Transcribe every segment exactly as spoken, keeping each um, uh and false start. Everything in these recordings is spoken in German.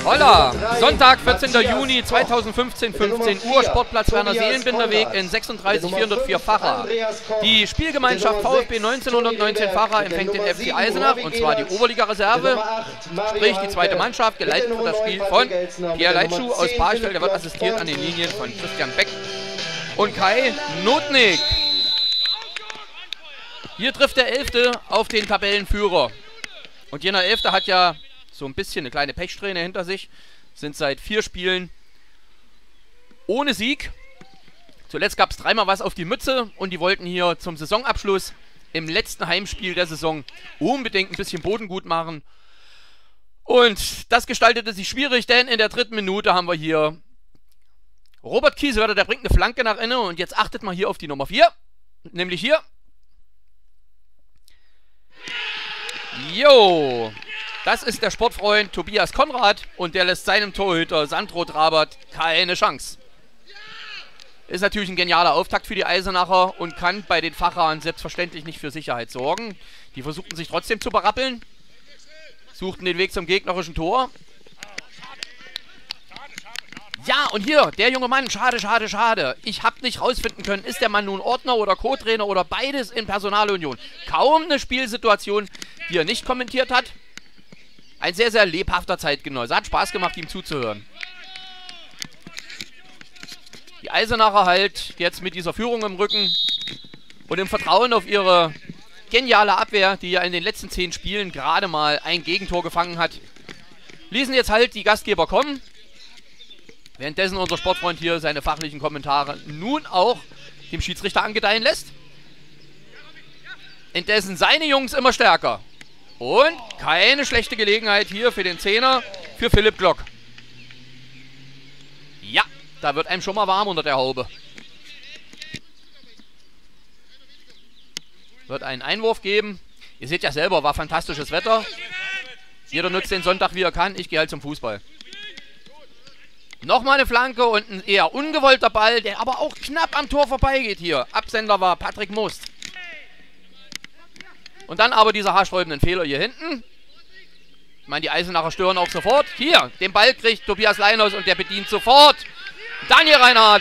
Holla! Sonntag, vierzehnter Juni zweitausendfünfzehn, fünfzehn Uhr, Sportplatz Werner Seelenbinderweg in sechsunddreißig vierhundertvier Facher. Die Spielgemeinschaft VfB neunzehnhundertneunzehn Facher empfängt den F C Eisenach, und zwar die Oberliga-Reserve, sprich die zweite Mannschaft. Geleitet wird das Spiel von Pierre Leitschuh aus Barchfeld. Der wird assistiert an den Linien von Christian Beck und Kai Notnick. Hier trifft der Elfte auf den Tabellenführer. Und jener Elfte hat ja so ein bisschen eine kleine Pechsträhne hinter sich. Sind seit vier Spielen ohne Sieg. Zuletzt gab es dreimal was auf die Mütze und die wollten hier zum Saisonabschluss im letzten Heimspiel der Saison unbedingt ein bisschen Boden gut machen. Und das gestaltete sich schwierig, denn in der dritten Minute haben wir hier Robert Kiesewetter, der bringt eine Flanke nach innen, und jetzt achtet mal hier auf die Nummer vier, nämlich hier. Jo, das ist der Sportfreund Tobias Konrad, und der lässt seinem Torhüter Sandro Trabert keine Chance. Ist natürlich ein genialer Auftakt für die Eisenacher und kann bei den Fachern selbstverständlich nicht für Sicherheit sorgen. Die versuchten sich trotzdem zu berappeln, suchten den Weg zum gegnerischen Tor. Ja, und hier, der junge Mann, schade, schade, schade. Ich habe nicht rausfinden können, ist der Mann nun Ordner oder Co-Trainer oder beides in Personalunion. Kaum eine Spielsituation, die er nicht kommentiert hat. Ein sehr, sehr lebhafter Zeitgenosse. Hat Spaß gemacht, ihm zuzuhören. Die Eisenacher halt jetzt mit dieser Führung im Rücken und im Vertrauen auf ihre geniale Abwehr, die ja in den letzten zehn Spielen gerade mal ein Gegentor gefangen hat, ließen jetzt halt die Gastgeber kommen. Währenddessen unser Sportfreund hier seine fachlichen Kommentare nun auch dem Schiedsrichter angedeihen lässt. Indessen seine Jungs immer stärker. Und keine schlechte Gelegenheit hier für den Zehner, für Philipp Glock. Ja, da wird einem schon mal warm unter der Haube. Wird einen Einwurf geben. Ihr seht ja selber, war fantastisches Wetter. Jeder nutzt den Sonntag, wie er kann. Ich gehe halt zum Fußball. Nochmal eine Flanke und ein eher ungewollter Ball, der aber auch knapp am Tor vorbeigeht hier. Absender war Patrick Most. Und dann aber dieser haarsträubenden Fehler hier hinten. Ich meine, die Eisenacher stören auch sofort. Hier, den Ball kriegt Tobias Leinhaus und der bedient sofort Daniel Reinhardt.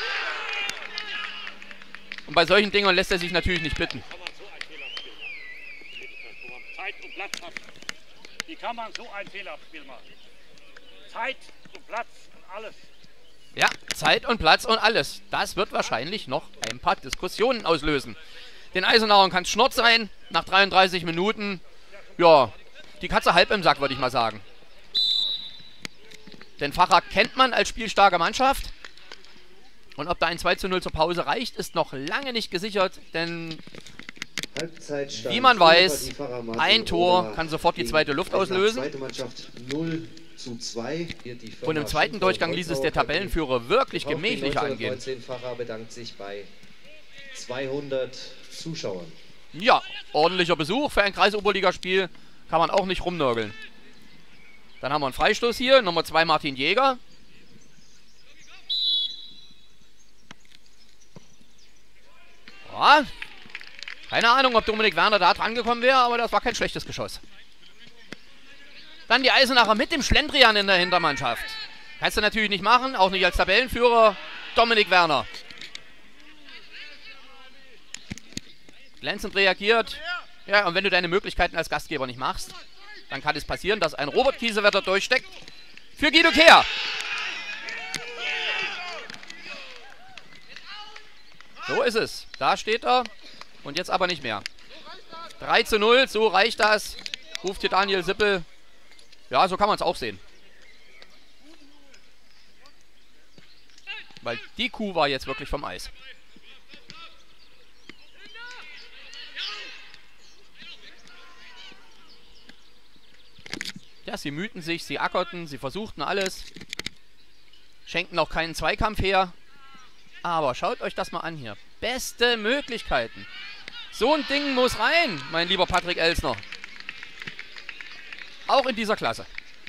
Und bei solchen Dingern lässt er sich natürlich nicht bitten. Zeit und Platz hat. Wie kann man so ein Fehlerspiel machen? Zeit und Platz und alles. Ja, Zeit und Platz und alles. Das wird wahrscheinlich noch ein paar Diskussionen auslösen. Den Eisenachern kann es Schnurz sein. Nach dreiunddreißig Minuten, ja, die Katze halb im Sack, würde ich mal sagen. Den Facher kennt man als spielstarke Mannschaft. Und ob da ein zwei zu null zur Pause reicht, ist noch lange nicht gesichert. Denn, wie man weiß, ein Tor kann sofort die zweite Luft auslösen. Und im zweiten Durchgang ließ es der Tabellenführer wirklich gemächlicher angehen. bedankt sich bei zweihundert Zuschauern. Ja, ordentlicher Besuch für ein Kreisoberligaspiel. Kann man auch nicht rumnörgeln. Dann haben wir einen Freistoß hier. Nummer zwei Martin Jäger. Ja, keine Ahnung, ob Dominik Werner da dran gekommen wäre, aber das war kein schlechtes Geschoss. Dann die Eisenacher mit dem Schlendrian in der Hintermannschaft. Kannst du natürlich nicht machen, auch nicht als Tabellenführer. Dominik Werner. Glänzend reagiert. Ja, und wenn du deine Möglichkeiten als Gastgeber nicht machst, dann kann es passieren, dass ein Robert Kiesewetter durchsteckt. Für Guido Kehr. So ist es. Da steht er. Und jetzt aber nicht mehr. drei zu null, so reicht das. Ruft hier Daniel Sippel. Ja, so kann man es auch sehen. Weil die Kuh war jetzt wirklich vom Eis. Ja, sie mühten sich, sie ackerten, sie versuchten alles. Schenkten auch keinen Zweikampf her. Aber schaut euch das mal an hier. Beste Möglichkeiten. So ein Ding muss rein, mein lieber Patrick Elsner. Auch in dieser Klasse.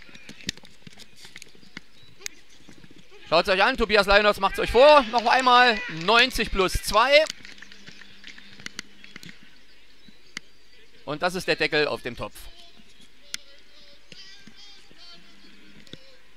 Schaut es euch an, Tobias Leinhaus macht es euch vor. Noch einmal neunzig plus zwei. Und das ist der Deckel auf dem Topf.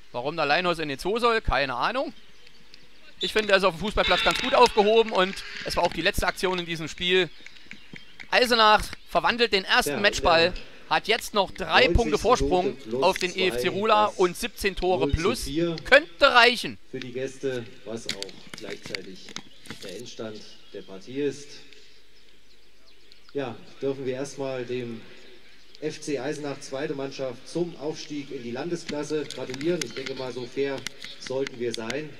Warum der Leinhaus in den Zoo soll, keine Ahnung. Ich finde, er ist auf dem Fußballplatz ganz gut aufgehoben und es war auch die letzte Aktion in diesem Spiel. Eisenach verwandelt den ersten ja, Matchball, hat jetzt noch drei Punkte Vorsprung auf den E F C Rula und siebzehn Tore plus. Könnte reichen. Für die Gäste, was auch gleichzeitig der Endstand der Partie ist. Ja, dürfen wir erstmal dem F C Eisenach zweite Mannschaft zum Aufstieg in die Landesklasse gratulieren. Ich denke mal, so fair sollten wir sein.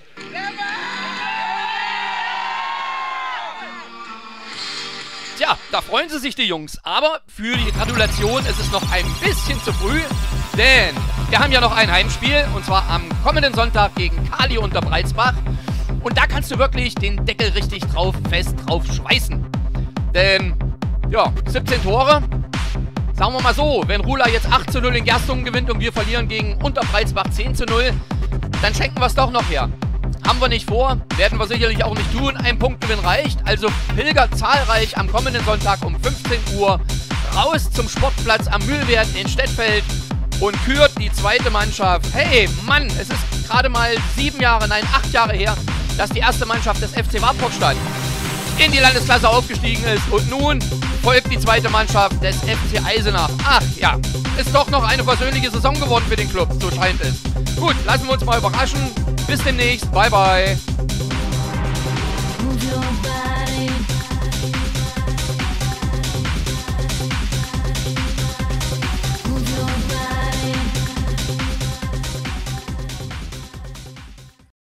Tja, da freuen sie sich die Jungs. Aber für die Gratulation ist es noch ein bisschen zu früh. Denn wir haben ja noch ein Heimspiel. Und zwar am kommenden Sonntag gegen Kali unter Breitsbach. Und da kannst du wirklich den Deckel richtig drauf, fest drauf schweißen. Denn, ja, siebzehn Tore. Sagen wir mal so, wenn Rula jetzt acht zu null in Gerstungen gewinnt und wir verlieren gegen Unterbreitsbach zehn zu null, dann schenken wir es doch noch her. Haben wir nicht vor, werden wir sicherlich auch nicht tun. Ein Punktgewinn reicht, also pilgert zahlreich am kommenden Sonntag um fünfzehn Uhr raus zum Sportplatz am Mühlwert in Stettfeld und kürt die zweite Mannschaft. Hey, Mann, es ist gerade mal sieben Jahre, nein, acht Jahre her, dass die erste Mannschaft des F C Wartburgstadt in die Landesklasse aufgestiegen ist. Und nun folgt die zweite Mannschaft des F C Eisenach. Ach ja, ist doch noch eine versöhnliche Saison geworden für den Club, so scheint es. Gut, lassen wir uns mal überraschen. Bis demnächst. Bye, bye.